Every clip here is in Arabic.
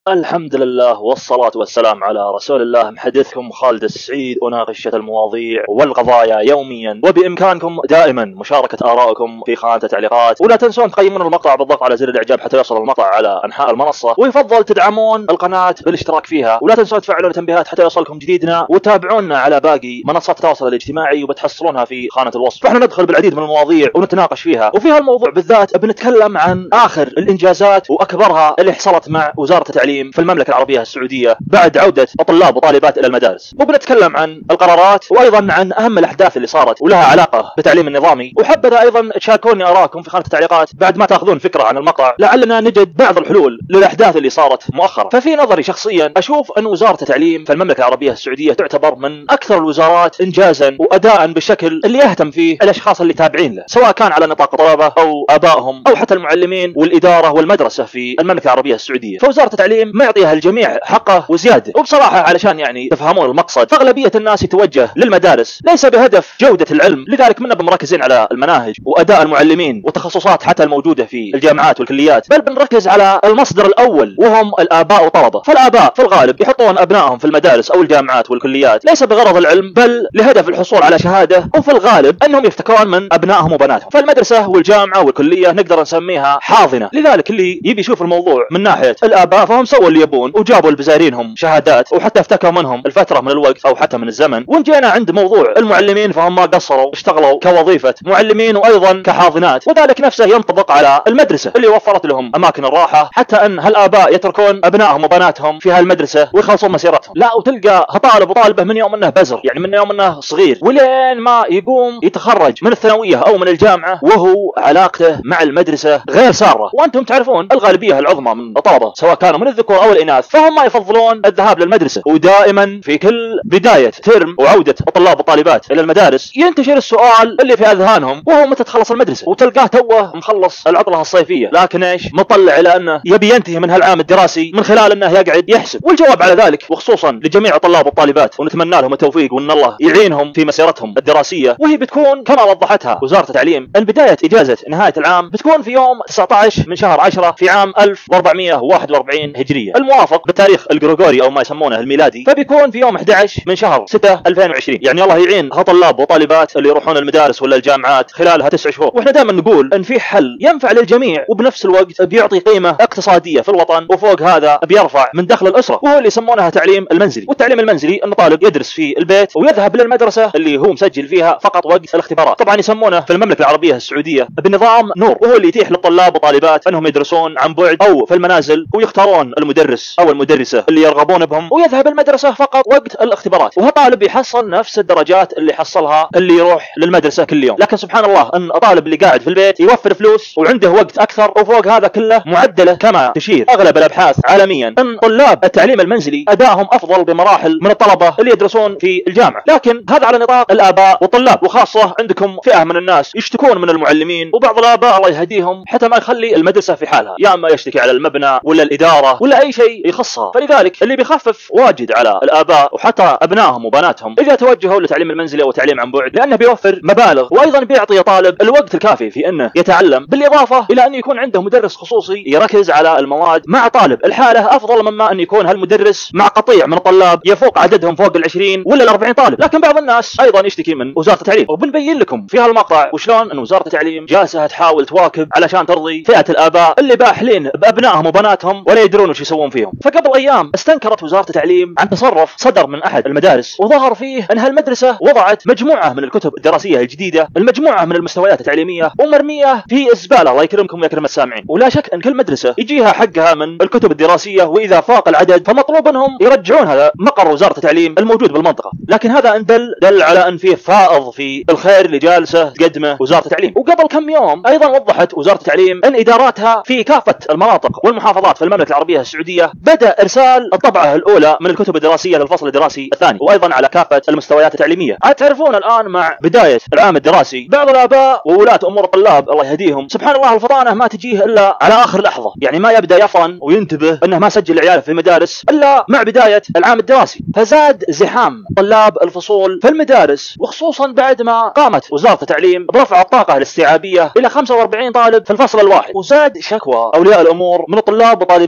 الحمد لله والصلاة والسلام على رسول الله. محدثكم خالد السعيد، أناقش المواضيع والقضايا يوميا، وبإمكانكم دائما مشاركة آرائكم في خانة التعليقات، ولا تنسون تقيمون المقطع بالضغط على زر الإعجاب حتى يوصل المقطع على أنحاء المنصة، ويفضل تدعمون القناة بالاشتراك فيها، ولا تنسون تفعلون التنبيهات حتى يوصلكم جديدنا، وتابعونا على باقي منصات التواصل الاجتماعي وبتحصلونها في خانة الوصف. فاحنا ندخل بالعديد من المواضيع ونتناقش فيها، وفي هالموضوع بالذات بنتكلم عن آخر الإنجازات وأكبرها اللي حصلت مع وزارة التعليم في المملكة العربية السعودية بعد عودة الطلاب وطالبات إلى المدارس، وبنتكلم عن القرارات وأيضا عن أهم الأحداث اللي صارت ولها علاقة بالتعليم النظامي. وحبذا أيضا تشاركوني آراءكم في خانة التعليقات بعد ما تأخذون فكرة عن المقطع، لعلنا نجد بعض الحلول للأحداث اللي صارت مؤخرا. ففي نظري شخصيا أشوف أن وزارة التعليم في المملكة العربية السعودية تعتبر من أكثر الوزارات إنجازا وأداء بالشكل اللي يهتم فيه الأشخاص اللي تابعين له، سواء كان على نطاق الطلبة أو آبائهم أو حتى المعلمين والإدارة والمدرسة في المملكة العربية السعودية. فوزارة التعليم معطيها الجميع حقه وزياده. وبصراحه علشان يعني تفهمون المقصد، فاغلبيه الناس يتوجه للمدارس ليس بهدف جوده العلم، لذلك منا مركزين على المناهج واداء المعلمين والتخصصات حتى الموجوده في الجامعات والكليات، بل بنركز على المصدر الاول وهم الاباء والطلبه. فالاباء في الغالب يحطون ابنائهم في المدارس او الجامعات والكليات ليس بغرض العلم بل لهدف الحصول على شهاده، وفي الغالب انهم يفتكرون من ابنائهم وبناتهم. فالمدرسه والجامعه والكليه نقدر نسميها حاضنه، لذلك اللي يبي يشوف الموضوع من ناحيه الاباء فهم سووا اللي يبون وجابوا البزارينهم شهادات وحتى افتكوا منهم الفتره من الوقت او حتى من الزمن. وان جينا عند موضوع المعلمين فهم ما قصروا، اشتغلوا كوظيفه معلمين وايضا كحاضنات، وذلك نفسه ينطبق على المدرسه اللي وفرت لهم اماكن الراحه، حتى ان هالاباء يتركون ابنائهم وبناتهم في هالمدرسه ويخلصون مسيرتهم. لا، وتلقى طالب وطالبه من يوم انه بزر، يعني من يوم انه صغير ولين ما يقوم يتخرج من الثانويه او من الجامعه وهو علاقته مع المدرسه غير ساره. وانتم تعرفون الغالبيه العظمى من الطلبه سواء كانوا من الذكور او الاناث فهم ما يفضلون الذهاب للمدرسه. ودائما في كل بدايه ترم وعوده الطلاب والطالبات الى المدارس ينتشر السؤال اللي في اذهانهم وهو متى تخلص المدرسه، وتلقاه توه مخلص العطله الصيفيه لكن ايش مطلع الى انه يبي ينتهي من هالعام الدراسي من خلال انه يقعد يحسب. والجواب على ذلك وخصوصا لجميع الطلاب والطالبات، ونتمنى لهم التوفيق وان الله يعينهم في مسيرتهم الدراسيه، وهي بتكون كما وضحتها وزاره التعليم البدايه اجازه نهايه العام بتكون في يوم 19 من شهر 10 في عام 1441 هجريه الموافق بالتاريخ الجريجوري او ما يسمونه الميلادي، فبيكون في يوم 11 من شهر 6 2020. يعني الله يعين هالطلاب وطالبات اللي يروحون المدارس ولا الجامعات خلالها 9 شهور. واحنا دائما نقول ان في حل ينفع للجميع وبنفس الوقت بيعطي قيمه اقتصاديه في الوطن، وفوق هذا بيرفع من دخل الاسره، وهو اللي يسمونه تعليم المنزلي. والتعليم المنزلي ان طالب يدرس في البيت ويذهب للمدرسه اللي هو مسجل فيها فقط وقت الاختبارات. طبعا يسمونه في المملكه العربيه السعوديه بنظام نور، وهو اللي يتيح للطلاب وطالبات انهم يدرسون عن بعد او في المنازل ويختارون المدرس او المدرسه اللي يرغبون بهم ويذهب المدرسه فقط وقت الاختبارات. وهالطالب يحصل نفس الدرجات اللي حصلها اللي يروح للمدرسه كل يوم، لكن سبحان الله ان الطالب اللي قاعد في البيت يوفر فلوس وعنده وقت اكثر، وفوق هذا كله معدله كما تشير اغلب الابحاث عالميا ان طلاب التعليم المنزلي ادائهم افضل بمراحل من الطلبه اللي يدرسون في الجامعه. لكن هذا على نطاق الاباء والطلاب، وخاصه عندكم فئه من الناس يشتكون من المعلمين، وبعض الاباء الله يهديهم حتى ما يخلي المدرسه في حالها، يا اما يشتكي على المبنى ولا الاداره ولا اي شيء يخصها. فلذلك اللي بيخفف واجد على الاباء وحتى ابنائهم وبناتهم اذا توجهوا للتعليم المنزلي او التعليم عن بعد، لانه بيوفر مبالغ وايضا بيعطي طالب الوقت الكافي في انه يتعلم، بالاضافه الى انه يكون عنده مدرس خصوصي يركز على المواد مع طالب الحاله، افضل مما ان يكون هالمدرس مع قطيع من الطلاب يفوق عددهم فوق ال20 ولا ال40 طالب. لكن بعض الناس ايضا يشتكي من وزاره التعليم، وبنبين لكم في هالمقطع وشلون ان وزاره التعليم جالسه تحاول تواكب علشان ترضي فئه الاباء اللي باحلين بابنائهم وبناتهم ولا يدرون وش يسوون فيهم. فقبل ايام استنكرت وزاره التعليم عن تصرف صدر من احد المدارس وظهر فيه ان هالمدرسه وضعت مجموعه من الكتب الدراسيه الجديده، المجموعه من المستويات التعليميه ومرميه في الزباله، الله يكرمكم ويكرم السامعين. ولا شك ان كل مدرسه يجيها حقها من الكتب الدراسيه، واذا فاق العدد فمطلوب انهم يرجعون هذا مقر وزاره التعليم الموجود بالمنطقه. لكن هذا ان دل على ان فيه فائض في الخير اللي جالسه تقدمه وزاره التعليم. وقبل كم يوم ايضا وضحت وزاره التعليم ان اداراتها في كافه المناطق والمحافظات في المملكه العربيه السعوديه بدا ارسال الطبعه الاولى من الكتب الدراسيه للفصل الدراسي الثاني، وايضا على كافه المستويات التعليميه. عاد تعرفون الان مع بدايه العام الدراسي بعض الاباء وولاة امور الطلاب الله يهديهم سبحان الله الفطانه ما تجيه الا على اخر لحظه، يعني ما يبدا يفطن وينتبه انه ما سجل عياله في المدارس الا مع بدايه العام الدراسي. فزاد زحام طلاب الفصول في المدارس، وخصوصا بعد ما قامت وزاره التعليم برفع الطاقه الاستيعابيه الى 45 طالب في الفصل الواحد. وزاد شكوى اولياء الامور من الطلاب وطالبات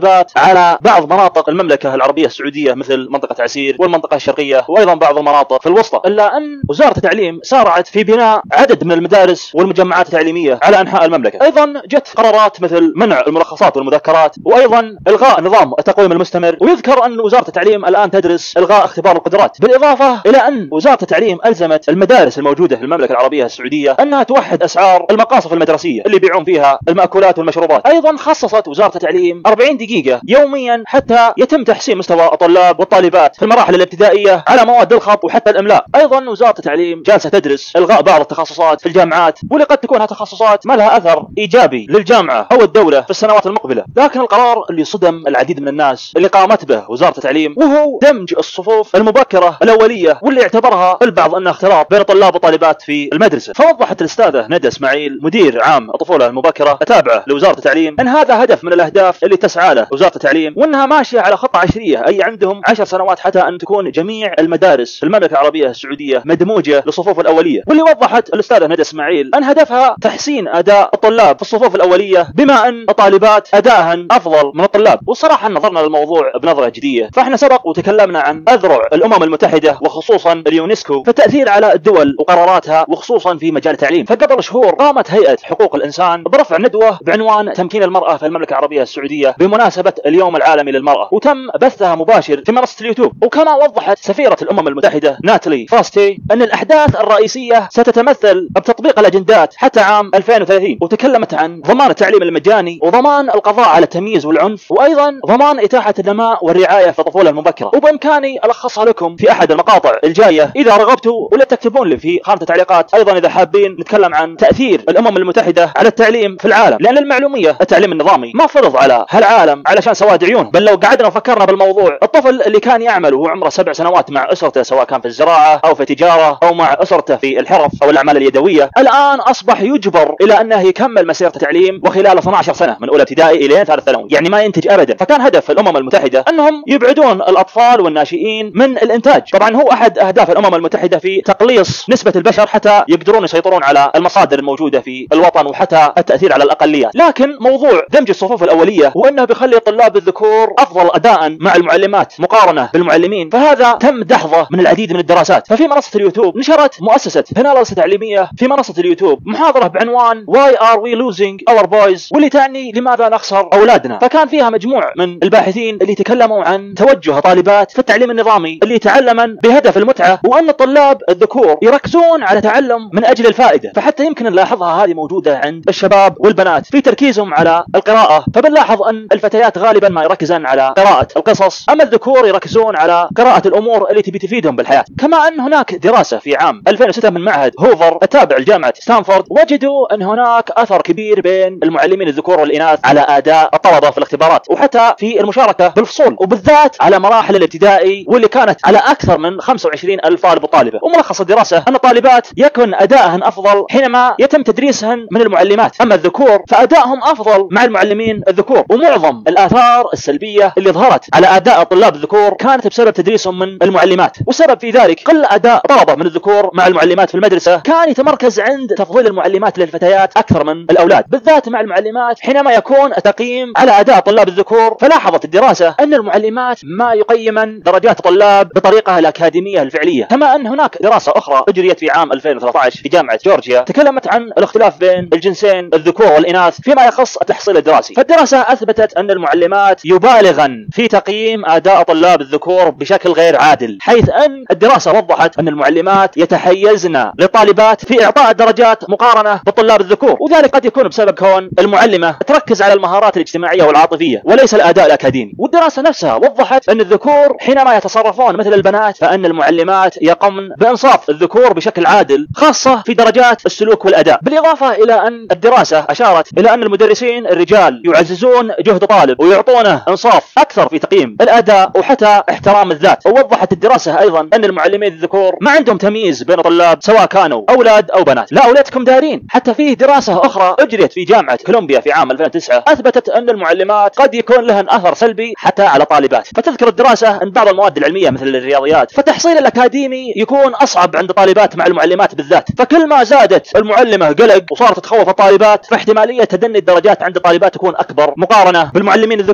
على بعض مناطق المملكة العربية السعودية مثل منطقة عسير والمنطقة الشرقية وأيضا بعض المناطق في الوسطى، إلا أن وزارة التعليم سارعت في بناء عدد من المدارس والمجمعات التعليمية على أنحاء المملكة. أيضا جت قرارات مثل منع الملخصات والمذكرات وأيضا إلغاء نظام التقويم المستمر، ويذكر أن وزارة التعليم الآن تدرس إلغاء اختبار القدرات، بالإضافة إلى أن وزارة التعليم ألزمت المدارس الموجودة في المملكة العربية السعودية أنها توحد أسعار المقاصف المدرسية اللي يبيعون فيها المأكولات والمشروبات. أيضا خصصت وزارة التعليم 40 دقيقة يوميا حتى يتم تحسين مستوى الطلاب والطالبات في المراحل الابتدائية على مواد الخط وحتى الإملاء. أيضا وزارة التعليم جالسة تدرس إلغاء بعض التخصصات في الجامعات، واللي قد تكون هالتخصصات ما لها أثر إيجابي للجامعة أو الدولة في السنوات المقبلة. لكن القرار اللي صدم العديد من الناس اللي قامت به وزارة التعليم وهو دمج الصفوف المبكرة الأولية، واللي اعتبرها البعض أنها اختلاط بين الطلاب والطالبات في المدرسة. فوضحت الأستاذة ندى إسماعيل مدير عام الطفولة المبكرة التابعة لوزارة التعليم أن هذا هدف من الأهداف اللي تسعى له وزارة التعليم، وأنها ماشية على خطة عشرية، أي عندهم 10 سنوات حتى أن تكون جميع المدارس في المملكة العربية السعودية مدموجة للصفوف الأولية. واللي وضحت الأستاذة ندى إسماعيل أن هدفها تحسين أداء الطلاب في الصفوف الأولية، بما أن الطالبات أدائهن أفضل من الطلاب. والصراحة نظرنا للموضوع بنظرة جدية، فإحنا سبق وتكلمنا عن أذرع الأمم المتحدة وخصوصا اليونسكو في التأثير على الدول وقراراتها وخصوصا في مجال التعليم. فقبل شهور قامت هيئة حقوق الإنسان برفع ندوة بعنوان تمكين المرأة في المملكة العربية السعودية بمناسبة اليوم العالمي للمرأة، وتم بثها مباشر في منصة اليوتيوب. وكما وضحت سفيرة الأمم المتحدة ناتالي فاستي أن الأحداث الرئيسية ستتمثل بتطبيق الأجندات حتى عام 2030، وتكلمت عن ضمان التعليم المجاني وضمان القضاء على التمييز والعنف وأيضا ضمان إتاحة النماء والرعاية في الطفولة المبكرة. وبإمكاني ألخصها لكم في أحد المقاطع الجاية إذا رغبتوا، ولا تكتبون لي في خانة التعليقات أيضا إذا حابين نتكلم عن تأثير الأمم المتحدة على التعليم في العالم، لأن المعلومية التعليم النظامي ما فرض على هالعالم علشان سواد عيون، بل لو قعدنا وفكرنا بالموضوع الطفل اللي كان يعمل وهو عمره 7 سنوات مع أسرته سواء كان في الزراعة أو في تجارة أو مع أسرته في الحرف أو الأعمال اليدوية، الآن أصبح يجبر إلى أنه يكمل مسيرة التعليم وخلال 12 سنة من أولى ابتدائي إلى ثالث ثانوي، يعني ما ينتج أبدا. فكان هدف الأمم المتحدة أنهم يبعدون الأطفال والناشئين من الإنتاج. طبعا هو أحد أهداف الأمم المتحدة في تقليص نسبة البشر حتى يقدرون يسيطرون على المصادر الموجودة في الوطن وحتى التأثير على الأقليات. لكن موضوع دمج الصفوف الأولية وأنه بيخلي الطلاب الذكور أفضل أداء مع المعلمات مقارنة بالمعلمين، فهذا تم دحضه من العديد من الدراسات. ففي منصة اليوتيوب نشرت مؤسسة بنالس التعليمية في منصة اليوتيوب محاضرة بعنوان Why are we losing our boys، واللي تعني لماذا نخسر أولادنا. فكان فيها مجموع من الباحثين اللي تكلموا عن توجه طالبات في التعليم النظامي اللي يتعلمن بهدف المتعة، وأن الطلاب الذكور يركزون على تعلم من أجل الفائدة. فحتى يمكن نلاحظها هذه موجودة عند الشباب والبنات في تركيزهم على القراءة، فبنلاحظ أن الفتيات غالبا ما يركزن على قراءة القصص، أما الذكور يركزون على قراءة الأمور اللي تبي تفيدهم بالحياة. كما أن هناك دراسة في عام 2006 من معهد هوفر التابع لجامعة ستانفورد وجدوا أن هناك أثر كبير بين المعلمين الذكور والإناث على أداء الطلبة في الاختبارات وحتى في المشاركة بالفصول، وبالذات على مراحل الابتدائي واللي كانت على أكثر من 25,000 طالب وطالبة. وملخص الدراسة أن الطالبات يكون أدائهن أفضل حينما يتم تدريسهن من المعلمات، أما الذكور فأدائهم أفضل مع المعلمين الذكور. ومعظم الآثار السلبية اللي ظهرت على أداء الطلاب الذكور كانت بسبب تدريسهم من المعلمات، والسبب في ذلك قل أداء طلبة من الذكور مع المعلمات في المدرسة كان يتمركز عند تفضيل المعلمات للفتيات أكثر من الأولاد، بالذات مع المعلمات حينما يكون التقييم على أداء طلاب الذكور. فلاحظت الدراسة أن المعلمات ما يقيمن درجات الطلاب بطريقة الأكاديمية الفعلية. كما أن هناك دراسة أخرى أجريت في عام 2013 في جامعة جورجيا تكلمت عن الاختلاف بين الجنسين الذكور والإناث فيما يخص التحصيل الدراسي. فالدراسة أثبتت أن المعلمات يبالغن في تقييم أداء طلاب الذكور بشكل غير عادل، حيث أن الدراسة وضحت أن المعلمات يتحيزن للطالبات في إعطاء الدرجات مقارنة بالطلاب الذكور، وذلك قد يكون بسبب كون المعلمة تركز على المهارات الاجتماعية والعاطفية وليس الأداء الأكاديمي. والدراسة نفسها وضحت أن الذكور حينما يتصرفون مثل البنات فأن المعلمات يقمن بإنصاف الذكور بشكل عادل، خاصة في درجات السلوك والأداء. بالإضافة إلى أن الدراسة أشارت إلى أن المدرسين الرجال يعززون جهد طالب ويعطونه إنصاف أكثر في تقييم الأداء وحتى احترام الذات. ووضحت الدراسة أيضا أن المعلمين الذكور ما عندهم تمييز بين الطلاب سواء كانوا أولاد أو بنات، لا أولادكم دارين. حتى فيه دراسة أخرى أجريت في جامعة كولومبيا في عام 2009 أثبتت أن المعلمات قد يكون لهن أثر سلبي حتى على طالبات. فتذكر الدراسة أن بعض المواد العلمية مثل الرياضيات فالتحصيل الأكاديمي يكون أصعب عند طالبات مع المعلمات بالذات، فكل ما زادت المعلمة قلق وصارت تخوف الطالبات فاحتمالية تدني الدرجات عند الطالبات تكون أكبر مقارنة بالمعلمين الذكور.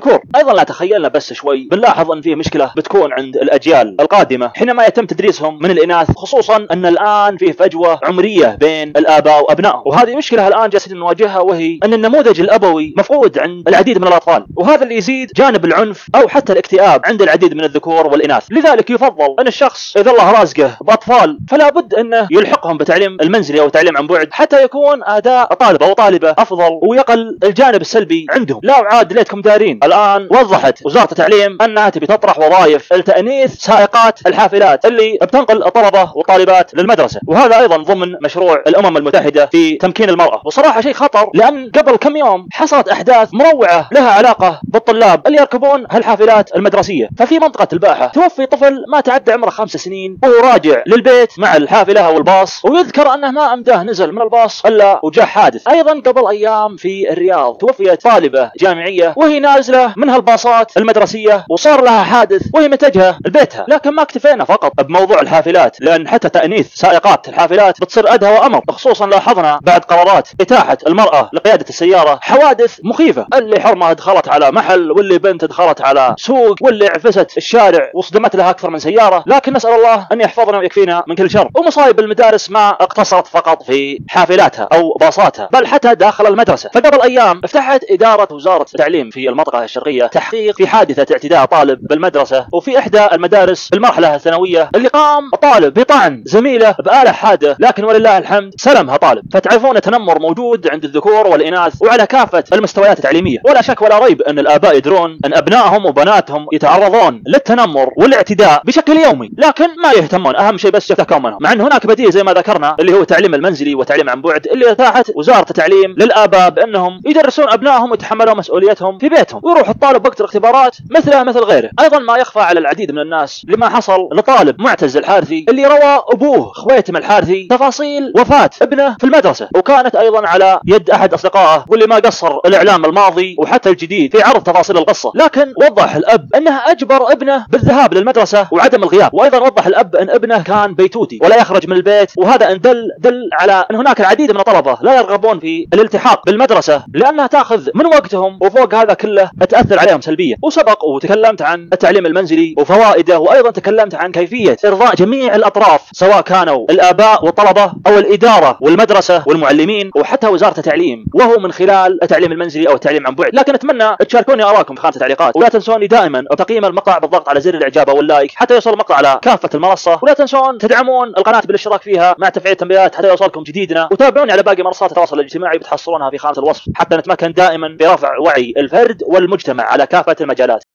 الذكور. ايضا لا تخيلنا بس شوي، بنلاحظ ان في مشكله بتكون عند الاجيال القادمه حينما يتم تدريسهم من الاناث، خصوصا ان الان في فجوه عمريه بين الاباء وابنائهم، وهذه مشكله الان جالسين نواجهها، وهي ان النموذج الابوي مفقود عند العديد من الاطفال، وهذا اللي يزيد جانب العنف او حتى الاكتئاب عند العديد من الذكور والاناث. لذلك يفضل ان الشخص اذا الله رازقه باطفال فلا بد انه يلحقهم بتعليم المنزلي او تعليم عن بعد، حتى يكون اداء طالب او طالبه افضل ويقل الجانب السلبي عندهم. لا وعاد ليتكم دارين، الان وضحت وزاره التعليم انها تبي تطرح وظائف التانيث سائقات الحافلات اللي بتنقل الطلبه والطالبات للمدرسه، وهذا ايضا ضمن مشروع الامم المتحده في تمكين المراه. وصراحه شيء خطر، لان قبل كم يوم حصلت احداث مروعه لها علاقه بالطلاب اللي يركبون هالحافلات المدرسيه. ففي منطقه الباحه توفي طفل ما تعدى عمره 5 سنين وهو راجع للبيت مع الحافله او الباص، ويذكر انه ما امداه نزل من الباص الا وجاء حادث. ايضا قبل ايام في الرياض توفيت طالبه جامعيه وهي نازله من هالباصات المدرسيه وصار لها حادث وهي متجهه لبيتها. لكن ما اكتفينا فقط بموضوع الحافلات، لان حتى تانيث سائقات الحافلات بتصير ادهى وامر، خصوصا لاحظنا بعد قرارات اتاحه المراه لقياده السياره حوادث مخيفه، اللي حرمه دخلت على محل، واللي بنت دخلت على سوق، واللي عفست الشارع وصدمت لها اكثر من سياره. لكن نسال الله ان يحفظنا ويكفينا من كل شر. ومصايب المدارس ما اقتصرت فقط في حافلاتها او باصاتها، بل حتى داخل المدرسه. فقبل ايام افتتحت اداره وزاره التعليم في المنطقه الشرقيه تحقيق في حادثه اعتداء طالب بالمدرسه وفي احدى المدارس بالمرحله الثانويه، اللي قام طالب بطعن زميله بآلة حاده، لكن ولله الحمد سلمها طالب. فتعرفون التنمر موجود عند الذكور والاناث وعلى كافه المستويات التعليميه، ولا شك ولا ريب ان الاباء يدرون ان ابنائهم وبناتهم يتعرضون للتنمر والاعتداء بشكل يومي، لكن ما يهتمون، اهم شيء بس يفتكون منهم. مع ان هناك بديل زي ما ذكرنا اللي هو التعليم المنزلي وتعليم عن بعد، اللي اتاحت وزاره التعليم للاباء بانهم يدرسون ابنائهم ويتحملون مسؤوليتهم في بيتهم، ويروح الطالب وقت الاختبارات مثله مثل غيره. ايضا ما يخفى على العديد من الناس لما حصل لطالب معتز الحارثي، اللي روى ابوه خويتم الحارثي تفاصيل وفاه ابنه في المدرسه، وكانت ايضا على يد احد اصدقائه، واللي ما قصر الاعلام الماضي وحتى الجديد في عرض تفاصيل القصه. لكن وضح الاب انه اجبر ابنه بالذهاب للمدرسه وعدم الغياب، وايضا وضح الاب ان ابنه كان بيتوتي ولا يخرج من البيت، وهذا ان دل على ان هناك العديد من الطلبه لا يرغبون في الالتحاق بالمدرسه لانها تاخذ من وقتهم، وفوق هذا كله تاثر عليهم سلبيا. وسبق وتكلمت عن التعليم المنزلي وفوائده، وايضا تكلمت عن كيفيه ارضاء جميع الاطراف سواء كانوا الاباء والطلبه او الاداره والمدرسه والمعلمين وحتى وزاره التعليم، وهو من خلال التعليم المنزلي او التعليم عن بعد. لكن اتمنى تشاركوني اراءكم في خانه التعليقات، ولا تنسوني دائما تقييم المقطع بالضغط على زر الاعجاب او اللايك حتى يوصل المقطع على كافه المنصه، ولا تنسون تدعمون القناه بالاشتراك فيها مع تفعيل التنبيهات حتى يوصلكم جديدنا، وتابعوني على باقي منصات التواصل الاجتماعي بتحصلونها في خانه الوصف حتى نتمكن دائما برفع وعي الفرد والمجتمع على كافه المجالات.